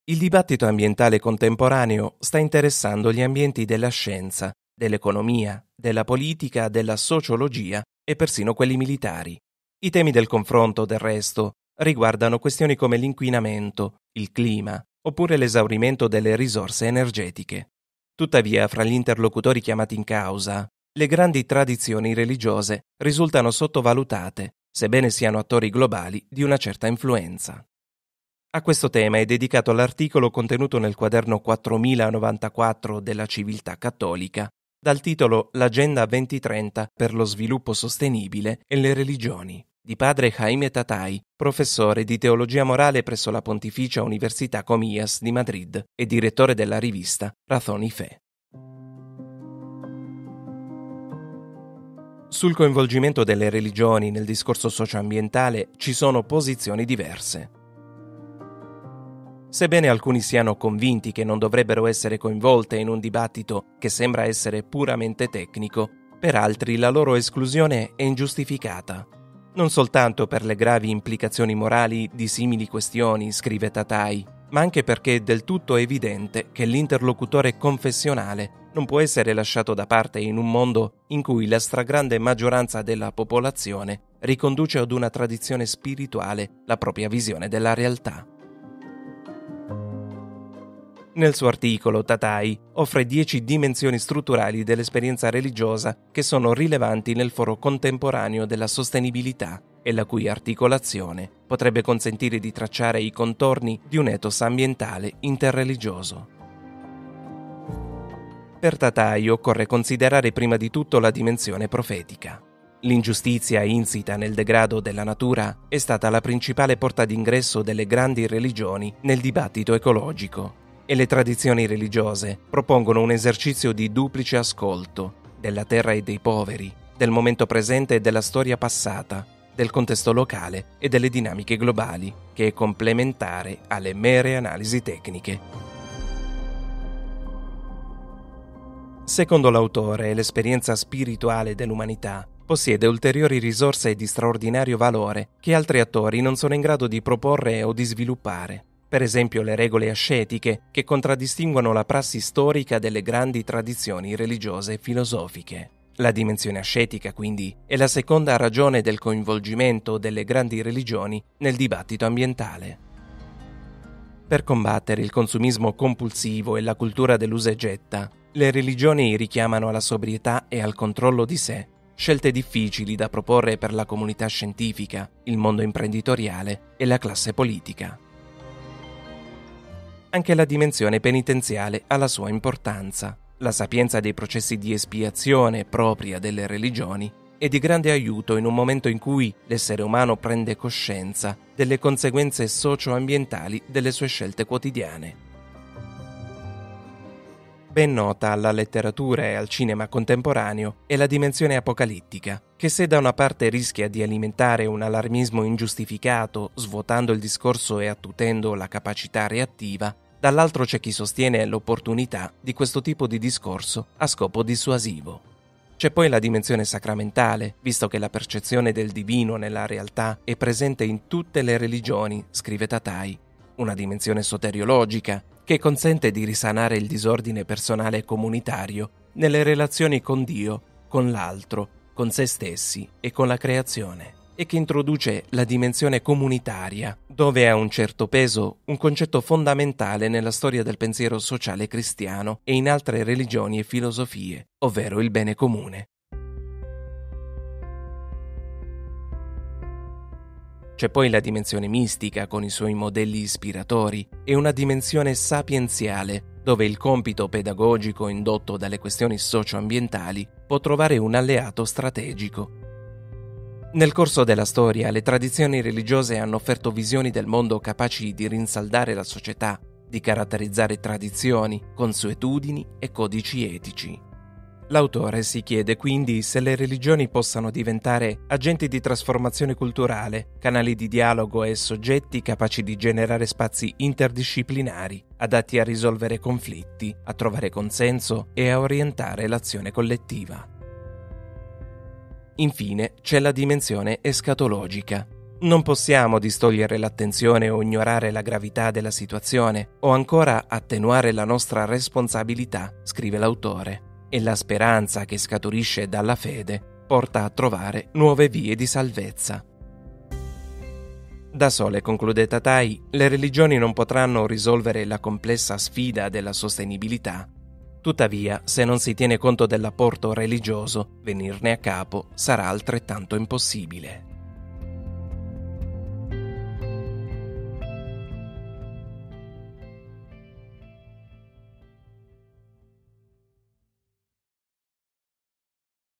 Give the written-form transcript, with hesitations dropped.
Il dibattito ambientale contemporaneo sta interessando gli ambienti della scienza, dell'economia, della politica, della sociologia e persino quelli militari. I temi del confronto, del resto, riguardano questioni come l'inquinamento, il clima, oppure l'esaurimento delle risorse energetiche. Tuttavia, fra gli interlocutori chiamati in causa, le grandi tradizioni religiose risultano sottovalutate, sebbene siano attori globali di una certa influenza. A questo tema è dedicato l'articolo contenuto nel quaderno 4094 della Civiltà Cattolica, dal titolo L'Agenda 2030 per lo sviluppo sostenibile e le religioni, di padre Jaime Tatay, professore di teologia morale presso la Pontificia Università Comillas di Madrid e direttore della rivista Razón y Fe. Sul coinvolgimento delle religioni nel discorso socioambientale ci sono posizioni diverse. Sebbene alcuni siano convinti che non dovrebbero essere coinvolte in un dibattito che sembra essere puramente tecnico, per altri la loro esclusione è ingiustificata. Non soltanto per le gravi implicazioni morali di simili questioni, scrive Tatay, ma anche perché è del tutto evidente che l'interlocutore confessionale non può essere lasciato da parte in un mondo in cui la stragrande maggioranza della popolazione riconduce ad una tradizione spirituale la propria visione della realtà. Nel suo articolo, Tatay offre 10 dimensioni strutturali dell'esperienza religiosa che sono rilevanti nel foro contemporaneo della sostenibilità e la cui articolazione potrebbe consentire di tracciare i contorni di un ethos ambientale interreligioso. Per Tatay occorre considerare prima di tutto la dimensione profetica. L'ingiustizia insita nel degrado della natura è stata la principale porta d'ingresso delle grandi religioni nel dibattito ecologico. E le tradizioni religiose propongono un esercizio di duplice ascolto della terra e dei poveri, del momento presente e della storia passata, del contesto locale e delle dinamiche globali, che è complementare alle mere analisi tecniche. Secondo l'autore, l'esperienza spirituale dell'umanità possiede ulteriori risorse di straordinario valore che altri attori non sono in grado di proporre o di sviluppare. Per esempio le regole ascetiche che contraddistinguono la prassi storica delle grandi tradizioni religiose e filosofiche. La dimensione ascetica, quindi, è la seconda ragione del coinvolgimento delle grandi religioni nel dibattito ambientale. Per combattere il consumismo compulsivo e la cultura dell'usa e getta, le religioni richiamano alla sobrietà e al controllo di sé, scelte difficili da proporre per la comunità scientifica, il mondo imprenditoriale e la classe politica. Anche la dimensione penitenziale ha la sua importanza. La sapienza dei processi di espiazione propria delle religioni è di grande aiuto in un momento in cui l'essere umano prende coscienza delle conseguenze socio-ambientali delle sue scelte quotidiane. Ben nota alla letteratura e al cinema contemporaneo è la dimensione apocalittica, che se da una parte rischia di alimentare un allarmismo ingiustificato, svuotando il discorso e attutendo la capacità reattiva, dall'altro c'è chi sostiene l'opportunità di questo tipo di discorso a scopo dissuasivo. C'è poi la dimensione sacramentale, visto che la percezione del divino nella realtà è presente in tutte le religioni, scrive Tatay, una dimensione soteriologica che consente di risanare il disordine personale e comunitario nelle relazioni con Dio, con l'altro, con se stessi e con la creazione, e che introduce la dimensione comunitaria, dove ha un certo peso un concetto fondamentale nella storia del pensiero sociale cristiano e in altre religioni e filosofie, ovvero il bene comune. C'è poi la dimensione mistica con i suoi modelli ispiratori e una dimensione sapienziale dove il compito pedagogico indotto dalle questioni socio-ambientali può trovare un alleato strategico. Nel corso della storia le tradizioni religiose hanno offerto visioni del mondo capaci di rinsaldare la società, di caratterizzare tradizioni, consuetudini e codici etici. L'autore si chiede quindi se le religioni possano diventare agenti di trasformazione culturale, canali di dialogo e soggetti capaci di generare spazi interdisciplinari, adatti a risolvere conflitti, a trovare consenso e a orientare l'azione collettiva. Infine c'è la dimensione escatologica. Non possiamo distogliere l'attenzione o ignorare la gravità della situazione, o ancora attenuare la nostra responsabilità, scrive l'autore, e la speranza che scaturisce dalla fede porta a trovare nuove vie di salvezza. Da sole, conclude Tatai, le religioni non potranno risolvere la complessa sfida della sostenibilità. Tuttavia, se non si tiene conto dell'apporto religioso, venirne a capo sarà altrettanto impossibile.